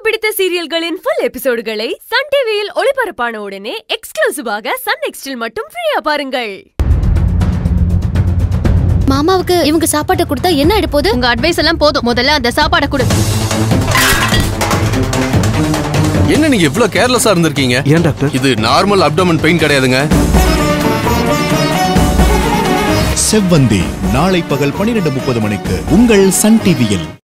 பிடித்த சீரியல்களின் full எபிசோடுகளை Sun டிவியில் ஒளிபரப்பான உடனே எக்ஸ்க்ளூசிவாக சன் நெக்ஸ்டில் மட்டும் ஃப்ரீயா பாருங்கள். மாமாவுக்கு இவங்க சாப்பாட்டை கொடுத்தா என்ன எடுப்போது? உங்க அட்வைஸ் எல்லாம் போதும், முதல்ல அந்த சாப்பாடை கொடு. என்ன நீங்க இவ்ளோ கேர்லெஸ்ஸா இருந்திருக்கீங்க? ஏன் டாக்டர்? இது நார்மல் அப்டோமன் பெயின் கிடையாதுங்க. செவ்வந்தி நாளை பகல் 12:30 மணிக்கு உங்கள் சன் டிவியில்.